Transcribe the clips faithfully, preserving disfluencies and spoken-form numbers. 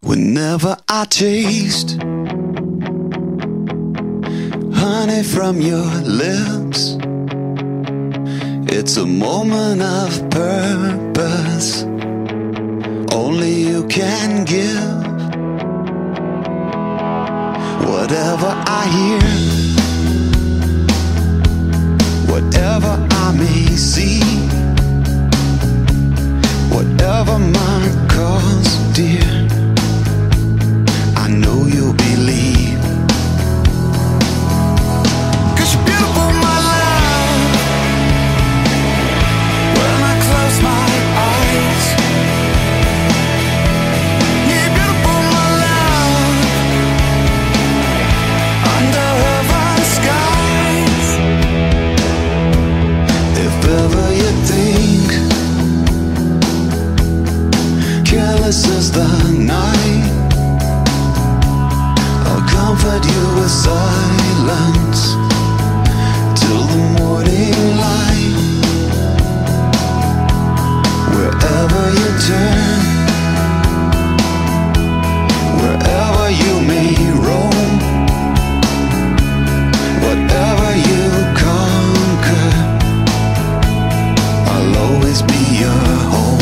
Whenever I taste honey from your lips, it's a moment of purpose only you can give. Whatever I hear, whatever I may see, whatever my cause, dear, I know you'll believe. 'Cause you're beautiful, my love. When I close my eyes, you're beautiful, my love. Under heaven's skies, if ever you think careless is the night, I'll comfort you with silence till the morning light. Wherever you turn, wherever you may roam, whatever you conquer, I'll always be your home.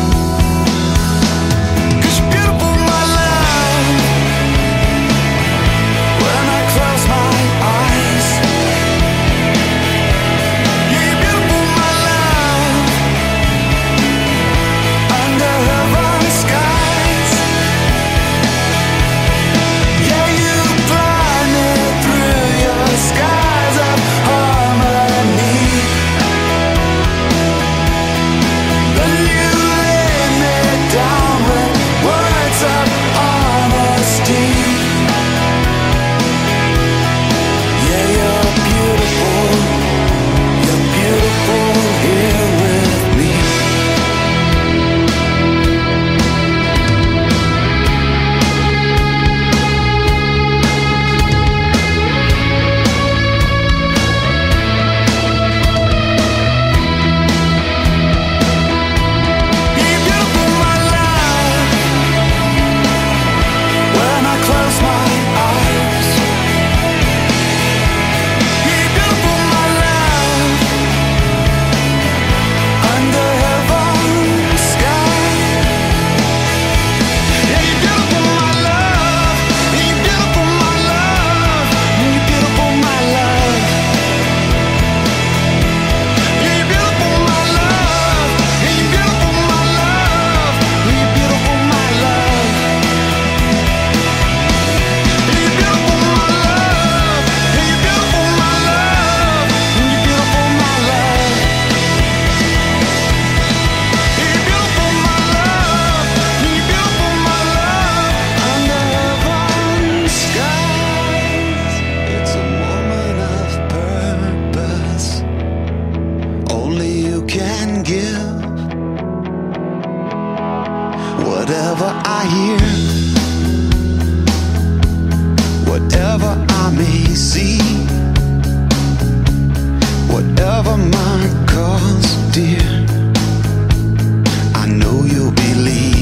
Whatever I hear, whatever I may see, whatever my cause, dear, I know you'll believe.